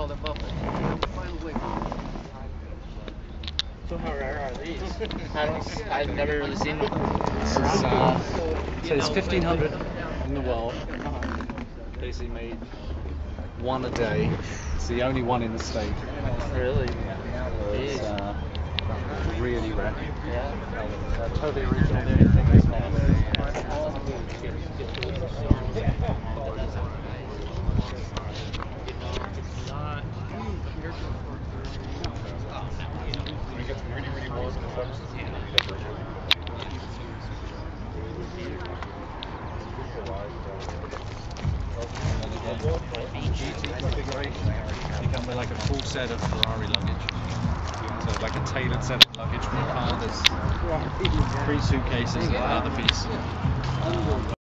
all the buffers. So how rare are these? I've never really seen them. This is, so there's 1,500 in the world. Basically made one a day. It's the only one in the state. Really? It's really rare. Yeah. Totally original. The only thing is not. Configuration. You come with like a full set of Ferrari luggage. So like a tailored set of luggage from the car. There's 3 suitcases and another piece.